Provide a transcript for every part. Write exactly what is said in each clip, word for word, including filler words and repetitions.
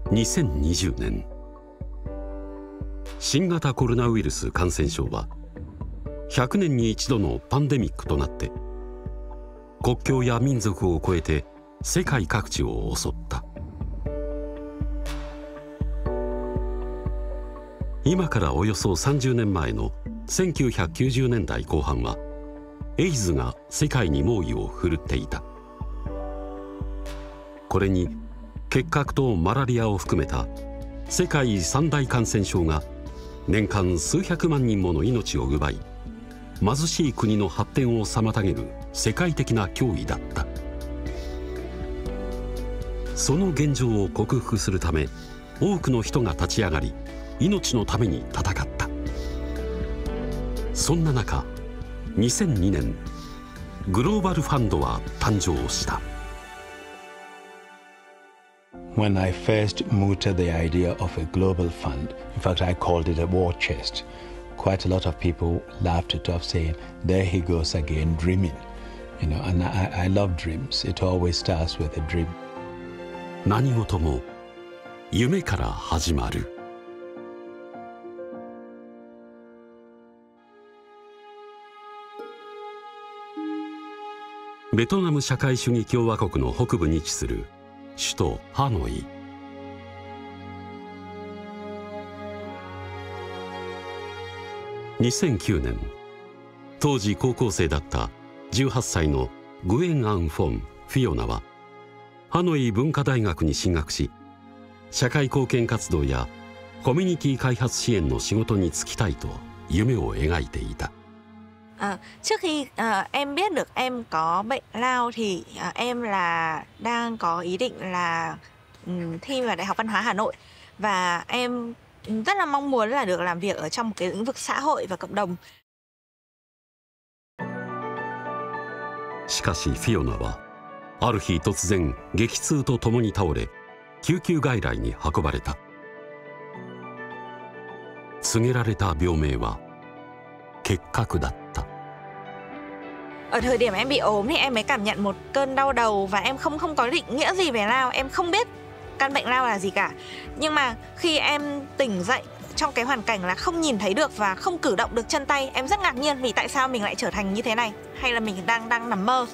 にせんにじゅうねん、新型コロナウイルス感染症はひゃくねんに一度のパンデミックとなって国境や民族を超えて世界各地を襲った。今からおよそさんじゅうねんまえのせんきゅうひゃくきゅうじゅうねんだいこう半はエイズが世界に猛威を振るっていた。これに結核とマラリアを含めた世界三大感染症が年間数百万人もの命を奪い、貧しい国の発展を妨げる世界的な脅威だった。その現状を克服するため多くの人が立ち上がり、命のために戦った。そんな中、にせんにねんグローバルファンドは誕生した。 When I first mooted the idea of a global fund, in fact I called it a war chest. Quite a lot of people laughed it off, saying, "There he goes again, dreaming." You know, and I, I love dreams. It always starts with a dream. 何事も夢から始まる。ベトナム社会主義共和国の北部に位置する首都ハノイ。にせんきゅうねん、当時高校生だったじゅうはっさいのグエン・アン・フォン・フィオナはハノイ文化大学に進学し、社会貢献活動やコミュニティ開発支援の仕事に就きたいと夢を描いていた。 À, trước khi à, em biết được em có bệnh lao thì à, em là đang có ý định là um, thi vào Đại học Văn hóa Hà Nội, và em rất là mong muốn là được làm việc ở trong một cái lĩnh vực xã hội và cộng đồng. しかしフィオナはある日突然激痛とともに倒れ、救急外来に運ばれた。告げられた病名は結核だった。 Ở thời điểm em bị ốm thì em mới cảm nhận một cơn đau đầu và em không không có định nghĩa gì về lao, em không biết căn bệnh lao là gì cả. Nhưng mà khi em tỉnh dậy trong cái hoàn cảnh là không nhìn thấy được và không cử động được chân tay, em rất ngạc nhiên vì tại sao mình lại trở thành như thế này, hay là mình đang đang nằm mơ.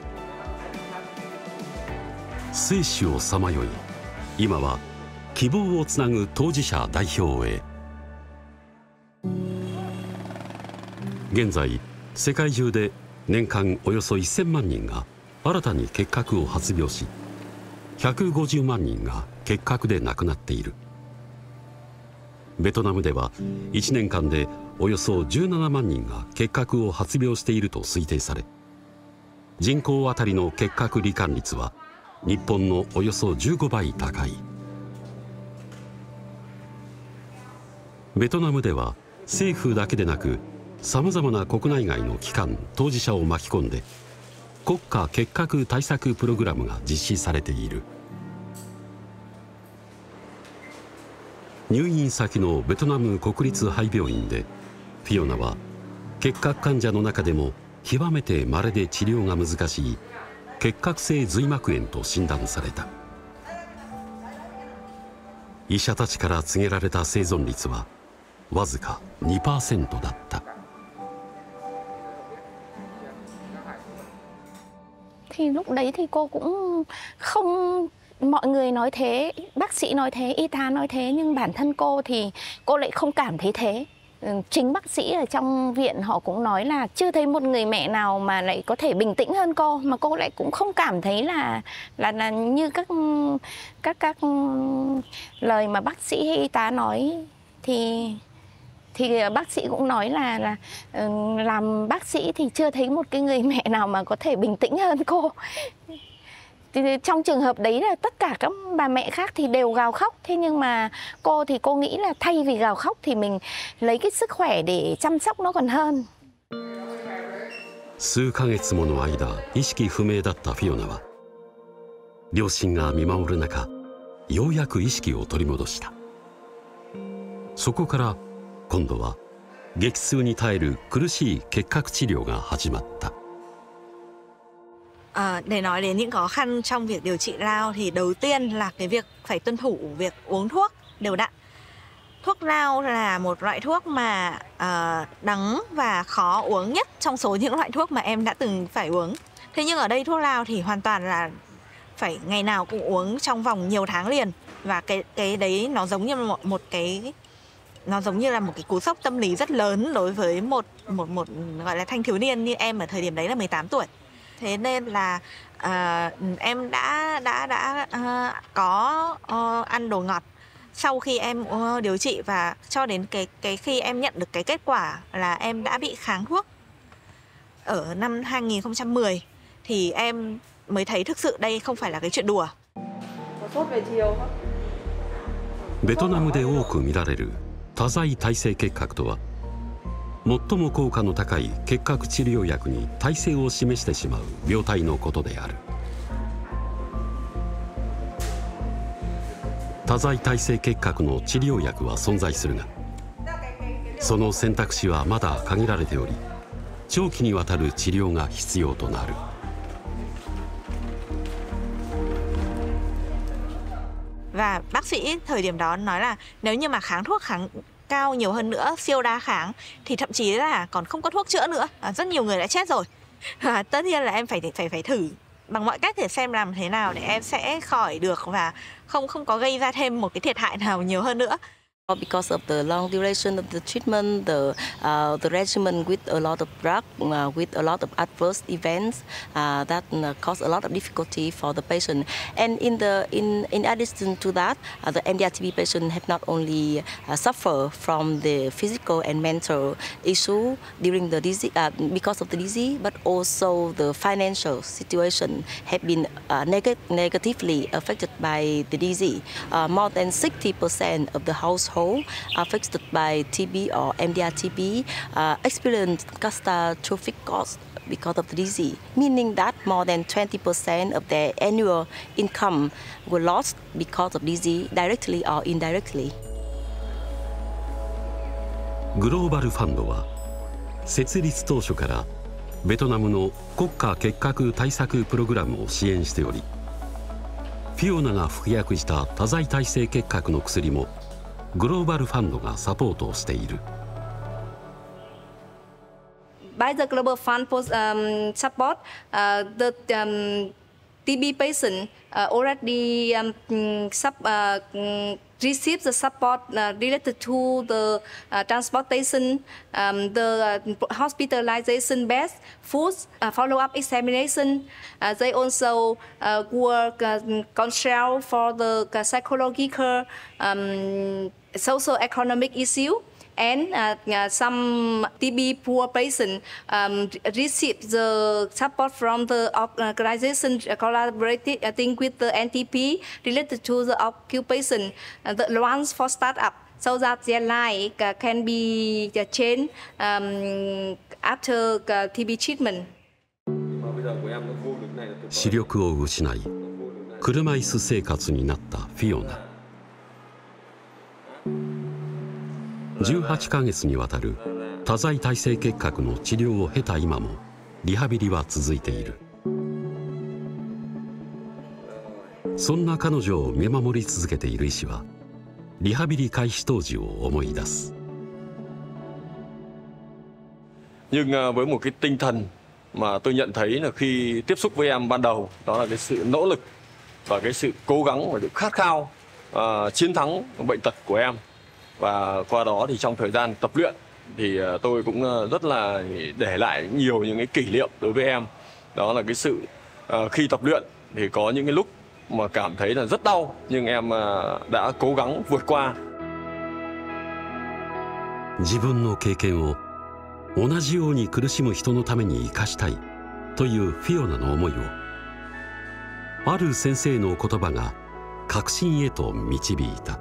生死をさまよい、今は希望をつなぐ当事者代表へ。現在世界中で年間およそせんまんにんが新たに結核を発病し、ひゃくごじゅうまんにんが結核で亡くなっている。ベトナムではいちねんかんでおよそじゅうななまんにんが結核を発病していると推定され、人口あたりの結核罹患率は日本のおよそじゅうごばい高い。ベトナムでは政府だけでなくさまざまな国内外の機関、当事者を巻き込んで国家結核対策プログラムが実施されている。入院先のベトナム国立肺病院でフィオナは結核患者の中でも極めて稀で治療が難しい結核性髄膜炎と診断された。医者たちから告げられた生存率はわずか にパーセント だった。 Thì lúc đấy thì cô cũng không, mọi người nói thế, bác sĩ nói thế, y tá nói thế, nhưng bản thân cô thì cô lại không cảm thấy thế. Chính bác sĩ ở trong viện họ cũng nói là chưa thấy một người mẹ nào mà lại có thể bình tĩnh hơn cô, mà cô lại cũng không cảm thấy là là, là như các các các lời mà bác sĩ hay y tá nói. Thì thì bác sĩ cũng nói là là làm bác sĩ thì chưa thấy một cái người mẹ nào mà có thể bình tĩnh hơn cô. Thì trong trường hợp đấy là tất cả các bà mẹ khác thì đều gào khóc, thế nhưng mà cô thì cô nghĩ là thay vì gào khóc thì mình lấy cái sức khỏe để chăm sóc nó còn hơn. 数ヶ月もの間意識不明だったフィオナは両親が見守る中、ようやく意識を取り戻した。そこから今度は激痛に耐える苦しい結核治療が始まった。 À, để nói đến những khó khăn trong việc điều trị lao thì đầu tiên là cái việc phải tuân thủ việc uống thuốc đều đặn. Thuốc lao là một loại thuốc mà uh, đắng và khó uống nhất trong số những loại thuốc mà em đã từng phải uống. Thế nhưng ở đây thuốc lao thì hoàn toàn là phải ngày nào cũng uống trong vòng nhiều tháng liền. Và cái cái đấy nó giống như một, một cái nó giống như là một cái cú sốc tâm lý rất lớn đối với một một một gọi là thanh thiếu niên như em ở thời điểm đấy là mười tám tuổi. Thế nên là uh, em đã đã đã uh, có uh, ăn đồ ngọt sau khi em uh, điều trị, và cho đến cái cái khi em nhận được cái kết quả là em đã bị kháng thuốc ở năm hai nghìn không trăm mười thì em mới thấy thực sự đây không phải là cái chuyện đùa. Có sốt về chiều không? ベトナムで多く見られる多剤耐性結核とは、最も効果の高い結核治療薬に耐性を示してしまう病態のことである。多剤耐性結核の治療薬は存在するが、その選択肢はまだ限られており、長期にわたる治療が必要となる。 Và bác sĩ thời điểm đó nói là nếu như mà kháng thuốc kháng cao nhiều hơn nữa, siêu đa kháng, thì thậm chí là còn không có thuốc chữa nữa, à, rất nhiều người đã chết rồi. À, tất nhiên là em phải phải phải thử bằng mọi cách để xem làm thế nào để em sẽ khỏi được và không không có gây ra thêm một cái thiệt hại nào nhiều hơn nữa. Because of the long duration of the treatment, the uh, the regimen with a lot of drug, uh, with a lot of adverse events, uh, that uh, cause a lot of difficulty for the patient. And in the in in addition to that, uh, the M D R T B patient have not only uh, suffer from the physical and mental issue during the disease uh, because of the disease, but also the financial situation have been uh, neg negatively affected by the disease. Uh, more than sixty percent of the household affected by T B or M D R T B uh, experience catastrophic costs because of the disease, meaning that more than twenty percent of their annual income were lost because of disease, directly or indirectly. グローバルファンドは設立当初からベトナムの国家結核対策プログラムを支援しており、フィオナが服薬した多剤耐性結核の薬もグローバルファンドがサポートをしている。 By the Global Fund um, support, uh, the um, T B patient uh, already um, sub, uh, receive the support uh, related to the uh, transportation, um, the uh, hospitalization beds, food, uh, follow-up examination. Uh, they also uh, work uh, counsel for the uh, psychological, um, social economic issue. And uh, uh, some T B poor patients um, receive the support from the organization collaborating with the N T P related to the occupation, uh, the ones for startup, so that their life uh, can be uh, changed um, after uh, T B treatment. 視力を失い、車椅子生活になったフィオナ。じゅうはちかげつにわたる多剤耐性結核の治療を経た今もリハビリは続いている。そんな彼女を見守り続けている医師はリハビリ開始当時を思い出す。 Nhưng với một cái tinh thần mà tôi nhận thấy là khi tiếp xúc với em ban đầu, đó là cái sự nỗ lực và cái sự cố gắng và sự khát khao uh, chiến thắng bệnh tật của em. Và qua đó thì trong thời gian tập luyện thì tôi cũng rất là để lại nhiều những cái kỷ niệm đối với em. Đó là cái sự uh, khi tập luyện thì có những cái lúc mà cảm thấy là rất đau, nhưng em uh, đã cố gắng vượt qua. 自分の経験を同じように苦しむ人のために生かしたいというフィオナの思いを、ある先生の言葉が確信へと導いた。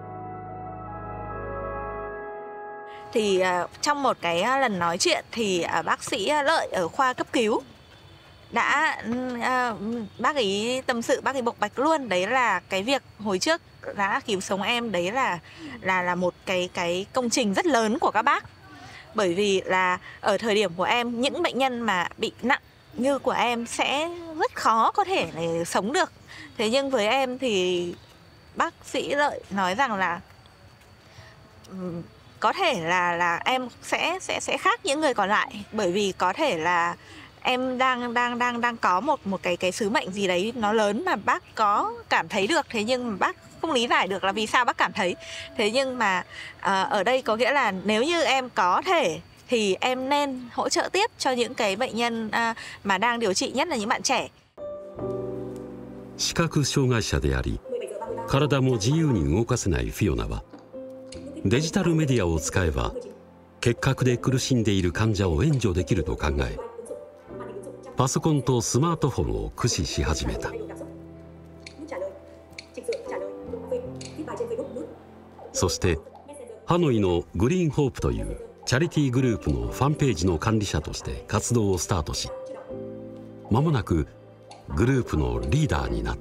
Thì uh, trong một cái lần nói chuyện thì uh, bác sĩ Lợi ở khoa cấp cứu đã uh, bác ấy tâm sự, bác ấy bộc bạch luôn đấy là cái việc hồi trước đã cứu sống em đấy là là là một cái cái công trình rất lớn của các bác. Bởi vì là ở thời điểm của em, những bệnh nhân mà bị nặng như của em sẽ rất khó có thể để sống được. Thế nhưng với em thì bác sĩ Lợi nói rằng là um, có thể là là em sẽ sẽ sẽ khác những người còn lại, bởi vì có thể là em đang đang đang đang có một một cái cái sứ mệnh gì đấy nó lớn mà bác có cảm thấy được, thế nhưng mà bác không lý giải được là vì sao bác cảm thấy. Thế nhưng mà à, ở đây có nghĩa là nếu như em có thể thì em nên hỗ trợ tiếp cho những cái bệnh nhân à, mà đang điều trị, nhất là những bạn trẻ. 視覚障害者であり、体も自由に動かせないフィオナは、デジタルメディアを使えば結核で苦しんでいる患者を援助できると考え、パソコンとスマートフォンを駆使し始めた。そしてハノイのグリーンホープというチャリティーグループのファンページの管理者として活動をスタートし、間もなくグループのリーダーになった。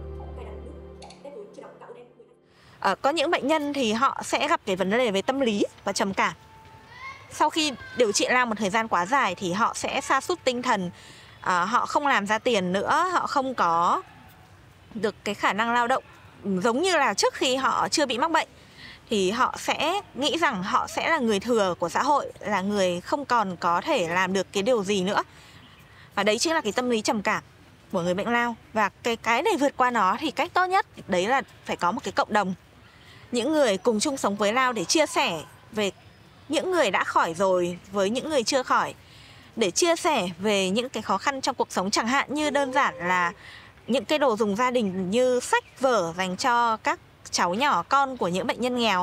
À, có những bệnh nhân thì họ sẽ gặp cái vấn đề về tâm lý và trầm cảm. Sau khi điều trị lao một thời gian quá dài thì họ sẽ sa sút tinh thần, à, họ không làm ra tiền nữa, họ không có được cái khả năng lao động giống như là trước khi họ chưa bị mắc bệnh. Thì họ sẽ nghĩ rằng họ sẽ là người thừa của xã hội, là người không còn có thể làm được cái điều gì nữa. Và đấy chính là cái tâm lý trầm cảm của người bệnh lao. Và cái cái để vượt qua nó thì cách tốt nhất đấy là phải có một cái cộng đồng, những người cùng chung sống với lao để chia sẻ về những người đã khỏi rồi với những người chưa khỏi, để chia sẻ về những cái khó khăn trong cuộc sống, chẳng hạn như đơn giản là những cái đồ dùng gia đình như sách vở dành cho các cháu nhỏ, con của những bệnh nhân nghèo.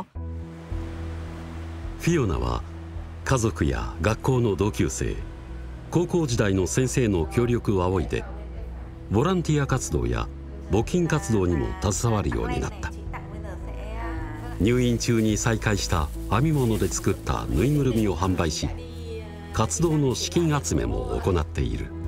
フィオナは家族や学校の同級生、高校時代の先生の協力を仰いで、ボランティア活動や募金活動にも携わるようになった。入院中に再開した編み物で作ったぬいぐるみを販売し、活動の資金集めも行っている。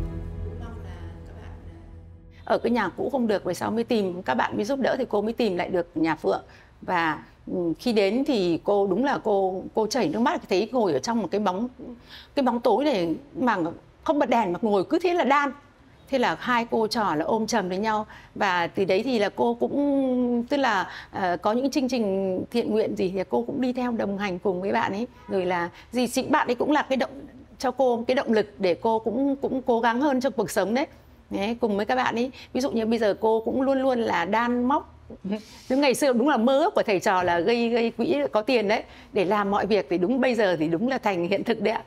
Ở cái nhà cũ không được, về sau mới tìm các bạn mới giúp đỡ thì cô mới tìm lại được nhà Phượng. Và khi đến thì cô đúng là cô cô chảy nước mắt, thấy ngồi ở trong một cái bóng cái bóng tối này mà không bật đèn mà ngồi cứ thế là đan. Thế là hai cô trò là ôm chầm với nhau, và từ đấy thì là cô cũng tức là uh, có những chương trình thiện nguyện gì thì cô cũng đi theo đồng hành cùng với bạn ấy, rồi là gì chính bạn ấy cũng là cái động cho cô cái động lực để cô cũng cũng cố gắng hơn trong cuộc sống đấy. Đấy, cùng với các bạn ấy, ví dụ như bây giờ cô cũng luôn luôn là đan móc. Đúng ngày xưa đúng là mơ ước của thầy trò là gây gây quỹ có tiền đấy để làm mọi việc, thì đúng bây giờ thì đúng là thành hiện thực đấy ạ.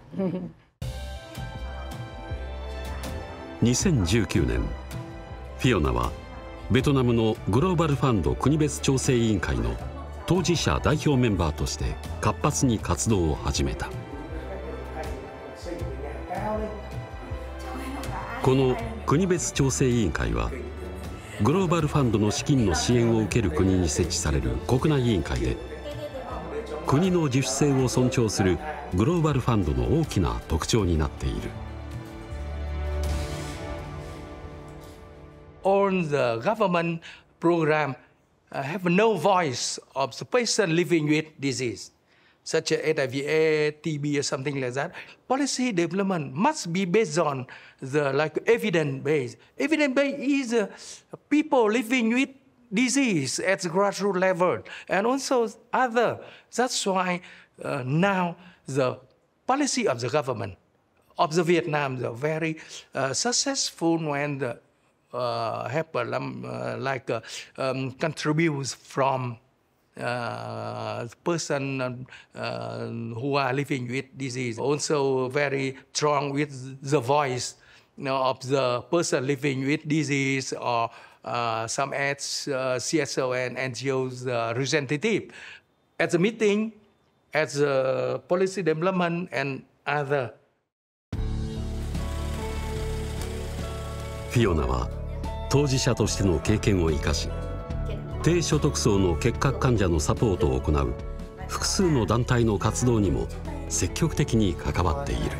にせんじゅうきゅうねん、フィオナはベトナムのグローバルファンド国別調整委員会の当事者代表メンバーとして活発に活動を始めた。この国別調整委員会はグローバルファンドの資金の支援を受ける国に設置される国内委員会で、国の自主性を尊重するグローバルファンドの大きな特徴になっている。 All the government program uh, have no voice of the patient living with disease, such as H I V A, T B or something like that. Policy development must be based on the like evidence base. Evidence base is uh, people living with disease at the grassroots level and also other. That's why uh, now the policy of the government of the Vietnam is very uh, successful when the Uh, have um, uh, like uh, um, contributes from uh, person uh, who are living with disease. Also very strong with the voice, you know, of the person living with disease, or uh, some as uh, C S O and N G Os uh, representative at the meeting, at the policy development and other. フィオナは当事者としての経験を生かし、低所得層の結核患者のサポートを行う複数の団体の活動にも積極的に関わっている。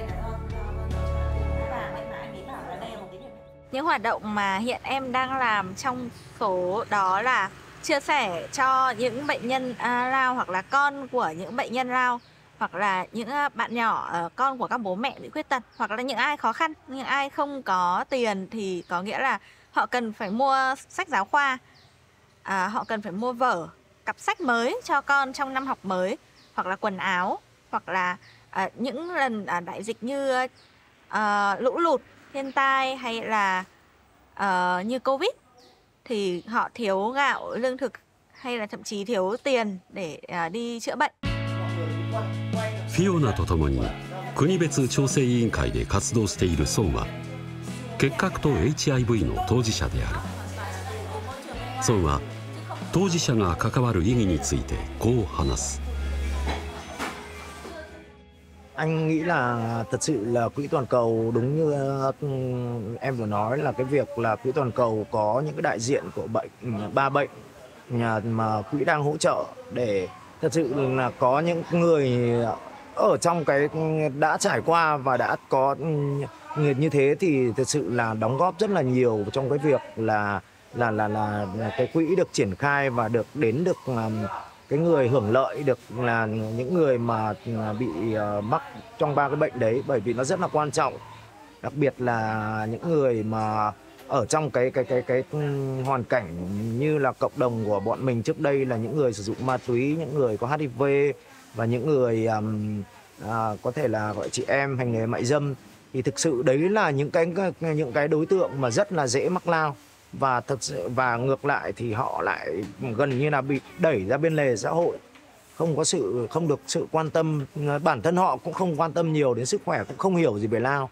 Những hoạt động mà hiện em đang làm trong số đó là chia sẻ cho những bệnh nhân lao hoặc là con của những bệnh nhân lao, hoặc là những bạn nhỏ con của các bố mẹ bị khuyết tật, hoặc là những ai khó khăn, những ai không có tiền thì có nghĩa là họ cần phải mua sách giáo khoa, à, họ cần phải mua vở, cặp sách mới cho con trong năm học mới, hoặc là quần áo, hoặc là à, những lần à, đại dịch như à, lũ lụt, thiên tai hay là à, như Covid thì họ thiếu gạo, lương thực hay là thậm chí thiếu tiền để à, đi chữa bệnh. フィオナとともに国別調整委員会で活動しているソンは結核と エイチアイブイ の当事者である。ソンは当事者が関わる意義についてこう話す。 Anh nghĩ là thật sự là quỹ toàn cầu đúng như em vừa nói là cái việc là quỹ toàn cầu có những cái đại diện của bệnh ba bệnh nhà mà quỹ đang hỗ trợ để thật sự là có những người ở trong cái đã trải qua và đã có người như thế thì thật sự là đóng góp rất là nhiều trong cái việc là là là là, là cái quỹ được triển khai và được đến được cái người hưởng lợi được là những người mà bị mắc trong ba cái bệnh đấy, bởi vì nó rất là quan trọng, đặc biệt là những người mà ở trong cái cái cái cái hoàn cảnh như là cộng đồng của bọn mình trước đây là những người sử dụng ma túy, những người có hát i vê và những người um, à, có thể là gọi chị em hành nghề mại dâm, thì thực sự đấy là những cái những cái đối tượng mà rất là dễ mắc lao, và thật sự và ngược lại thì họ lại gần như là bị đẩy ra bên lề xã hội, không có sự không được sự quan tâm, bản thân họ cũng không quan tâm nhiều đến sức khỏe, cũng không hiểu gì về lao.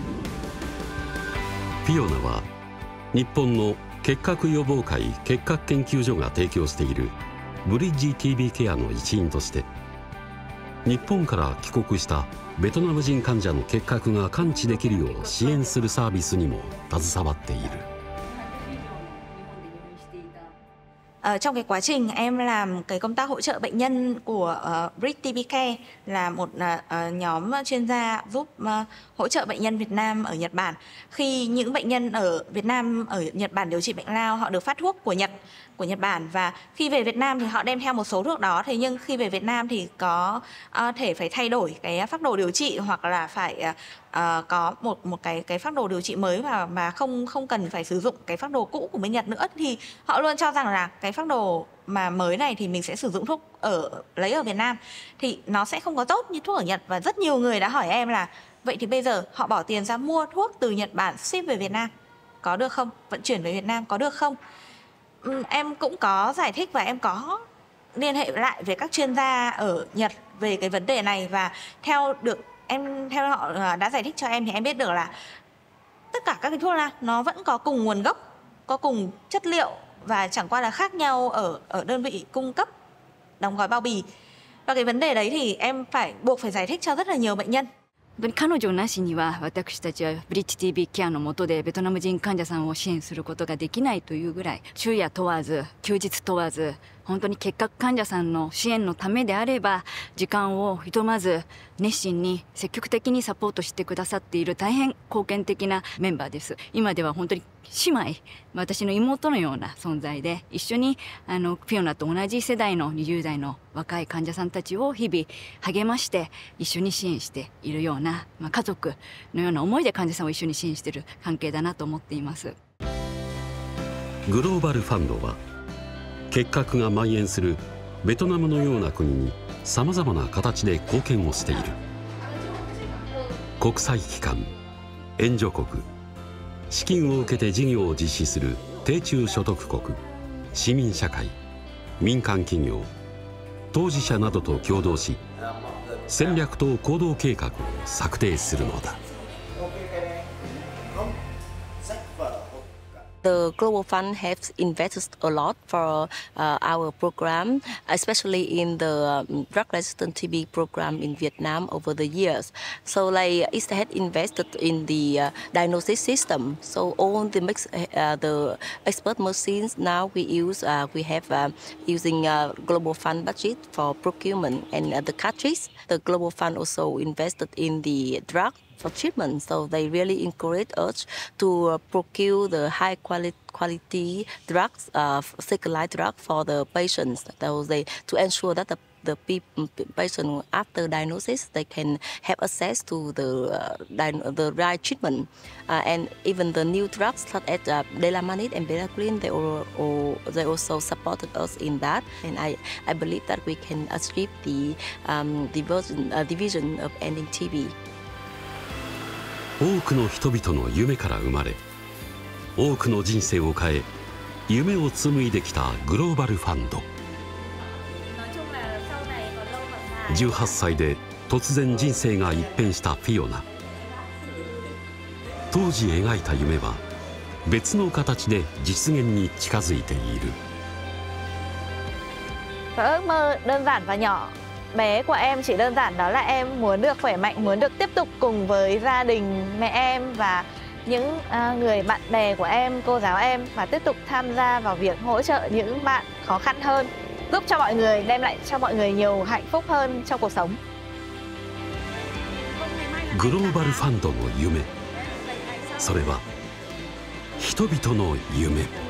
フィオナは日本の結核予防会結核研究所が提供しているブリッジ ティービー ケアの一員として日本から帰国したベトナム人患者の結核が完治できるよう支援するサービスにも携わっている。 Ở trong cái quá trình em làm cái công tác hỗ trợ bệnh nhân của uh, Bridge tê bê Care là một uh, nhóm chuyên gia giúp uh, hỗ trợ bệnh nhân Việt Nam ở Nhật Bản. Khi những bệnh nhân ở Việt Nam ở Nhật Bản điều trị bệnh lao, họ được phát thuốc của Nhật, của Nhật Bản, và khi về Việt Nam thì họ đem theo một số thuốc đó. Thế nhưng khi về Việt Nam thì có uh, thể phải thay đổi cái phác đồ điều trị, hoặc là phải uh, uh, có một một cái cái phác đồ điều trị mới mà mà không không cần phải sử dụng cái phác đồ cũ của bên Nhật nữa, thì họ luôn cho rằng là cái phác đồ mà mới này thì mình sẽ sử dụng thuốc ở lấy ở Việt Nam thì nó sẽ không có tốt như thuốc ở Nhật. Và rất nhiều người đã hỏi em là vậy thì bây giờ họ bỏ tiền ra mua thuốc từ Nhật Bản ship về Việt Nam có được không, vận chuyển về Việt Nam có được không? Uhm, em cũng có giải thích và em có liên hệ lại với các chuyên gia ở Nhật về cái vấn đề này, và theo được em theo họ đã giải thích cho em thì em biết được là tất cả các cái thuốc lá nó vẫn có cùng nguồn gốc, có cùng chất liệu, và chẳng qua là khác nhau ở ở đơn vị cung cấp, đóng gói bao bì. Và cái vấn đề đấy thì em phải buộc phải giải thích cho rất là nhiều bệnh nhân. 彼女なしには私たちはブリッジ ティービー ケアの下でベトナム人患者さんを支援することができないというぐらい、昼夜問わず休日問わず本当に結核患者さんの支援のためであれば時間をひとまず熱心に積極的にサポートしてくださっている大変貢献的なメンバーです。今では本当に姉妹、私の妹のような存在で一緒にあのフィオナと同じ世代のにじゅう代の若い患者さんたちを日々励まして一緒に支援しているような、まあ、家族のような思いで患者さんを一緒に支援している関係だなと思っています。 グローバルファンドは結核が蔓延するベトナムのような国にさまざまな形で貢献をしている。国際機関、援助国、資金を受けて事業を実施する低中所得国、市民社会、民間企業、当事者などと共同し戦略と行動計画を策定するのだ。 The Global Fund has invested a lot for uh, our program, especially in the um, drug-resistant T B program in Vietnam over the years. So, like, it had invested in the uh, diagnosis system. So, all the mix, uh, the expert machines now we use, uh, we have uh, using uh, Global Fund budget for procurement and uh, the cartridge. The Global Fund also invested in the drug for treatment, so they really encourage us to uh, procure the high quality quality drugs, uh, second line drugs for the patients. So they to ensure that the the people, patient after diagnosis, they can have access to the uh, the right treatment, uh, and even the new drugs such as uh, Delamanic and Belaclin, they all, all they also supported us in that, and I I believe that we can achieve the um, division uh, division of ending T B. 多くの人々の夢から生まれ、多くの人生を変え、夢を紡いできたグローバルファンド。じゅうはっさいで突然人生が一変したフィオナ。当時描いた夢は別の形で実現に近づいている。 Ước mơ đơn giản và nhỏ bé của em chỉ đơn giản đó là em muốn được khỏe mạnh, muốn được tiếp tục cùng với gia đình mẹ em và những uh, người bạn bè của em, cô giáo em và tiếp tục tham gia vào việc hỗ trợ những bạn khó khăn hơn, giúp cho mọi người, đem lại cho mọi người nhiều hạnh phúc hơn trong cuộc sống. グローバルファンドの夢、それは人々の夢。